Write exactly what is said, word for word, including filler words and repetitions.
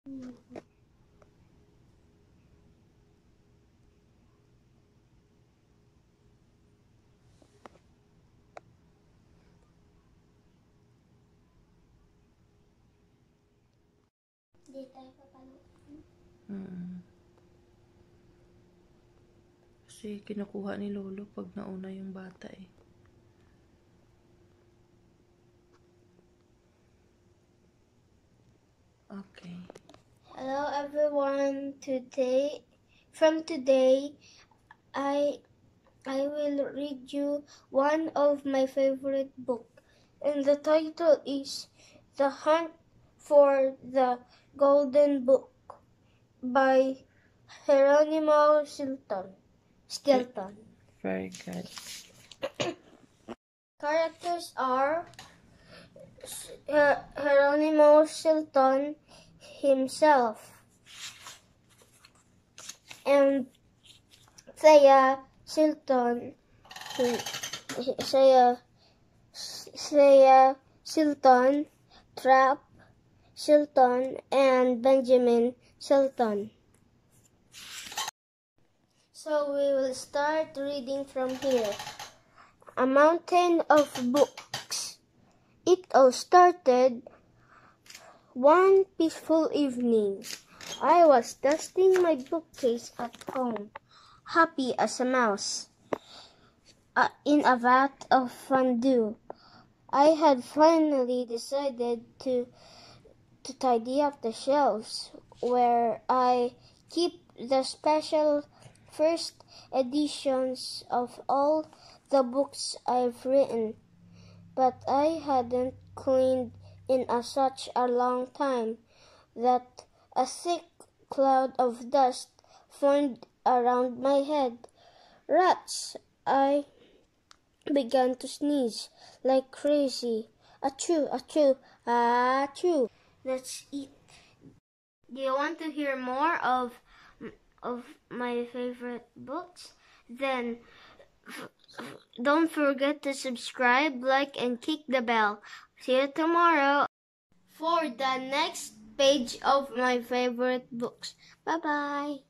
Hindi tayo papaluin. Hmm. Kasi kinukuha ni Lolo pag nauna yung bata eh. Okay. Hello everyone. Today, from today, I I will read you one of my favorite book, and the title is The Hunt for the Golden Book by Geronimo Stilton. Stilton. Very good. Characters are Her- Geronimo Stilton himself and Thea Stilton, Thea, Thea Stilton, Trap Stilton, and Benjamin Stilton. So we will start reading from here. A Mountain of Books. It all started one peaceful evening. I was dusting my bookcase at home, happy as a mouse, uh, in a vat of fondue. I had finally decided to to tidy up the shelves where I keep the special first editions of all the books I've written, but I hadn't cleaned in a, such a long time that a thick cloud of dust formed around my head. Rats! I began to sneeze like crazy. Achoo, achoo, achoo. That's it. Do you want to hear more of of my favorite books? Then don't forget to subscribe, like, and click the bell. See you tomorrow for the next page of my favorite books. Bye-bye.